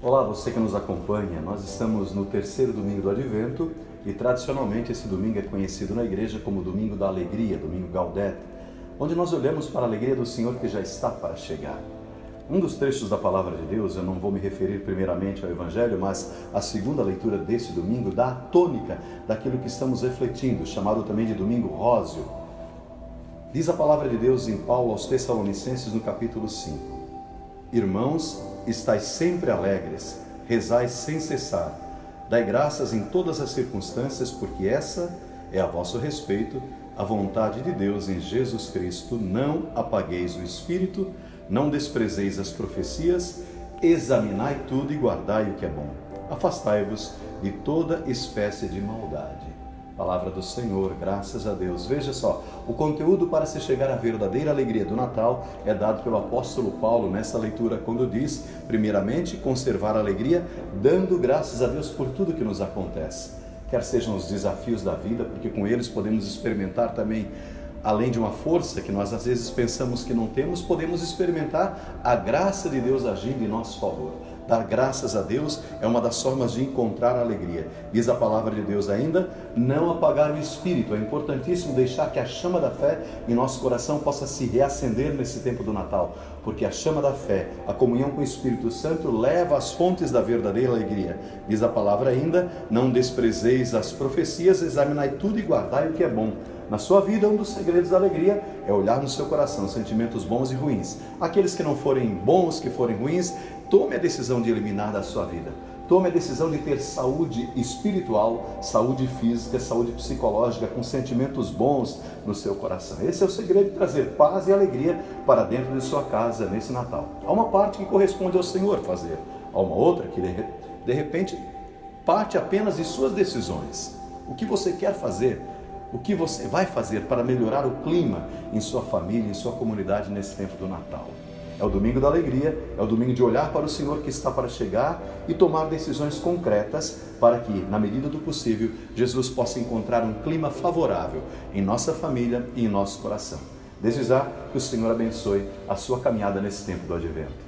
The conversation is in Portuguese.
Olá, você que nos acompanha. Nós estamos no terceiro domingo do Advento e tradicionalmente esse domingo é conhecido na igreja como Domingo da Alegria, Domingo Gaudete, onde nós olhamos para a alegria do Senhor que já está para chegar. Um dos trechos da Palavra de Deus, eu não vou me referir primeiramente ao Evangelho, mas a segunda leitura desse domingo dá a tônica daquilo que estamos refletindo, chamado também de Domingo Róseo. Diz a Palavra de Deus em Paulo aos Tessalonicenses no capítulo 5: Irmãos, estais sempre alegres, rezai sem cessar, dai graças em todas as circunstâncias, porque essa é a vosso respeito, a vontade de Deus em Jesus Cristo. Não apagueis o Espírito, não desprezeis as profecias, examinai tudo e guardai o que é bom. Afastai-vos de toda espécie de maldade. Palavra do Senhor, graças a Deus. Veja só, o conteúdo para se chegar à verdadeira alegria do Natal é dado pelo apóstolo Paulo nessa leitura, quando diz, primeiramente, conservar a alegria, dando graças a Deus por tudo que nos acontece. Quer sejam os desafios da vida, porque com eles podemos experimentar também, além de uma força que nós às vezes pensamos que não temos, podemos experimentar a graça de Deus agindo em nosso favor. Dar graças a Deus é uma das formas de encontrar a alegria. Diz a Palavra de Deus ainda, não apagar o Espírito. É importantíssimo deixar que a chama da fé em nosso coração possa se reacender nesse tempo do Natal, porque a chama da fé, a comunhão com o Espírito Santo, leva às fontes da verdadeira alegria. Diz a Palavra ainda, não desprezeis as profecias, examinai tudo e guardai o que é bom. Na sua vida, um dos segredos da alegria é olhar no seu coração sentimentos bons e ruins. Aqueles que não forem bons, que forem ruins, tome a decisão de eliminar da sua vida. Tome a decisão de ter saúde espiritual, saúde física, saúde psicológica, com sentimentos bons no seu coração. Esse é o segredo de trazer paz e alegria para dentro de sua casa nesse Natal. Há uma parte que corresponde ao Senhor fazer, há uma outra que de repente parte apenas de suas decisões. O que você quer fazer? O que você vai fazer para melhorar o clima em sua família, em sua comunidade nesse tempo do Natal? É o domingo da alegria, é o domingo de olhar para o Senhor que está para chegar e tomar decisões concretas para que, na medida do possível, Jesus possa encontrar um clima favorável em nossa família e em nosso coração. Desde já, que o Senhor abençoe a sua caminhada nesse tempo do Advento.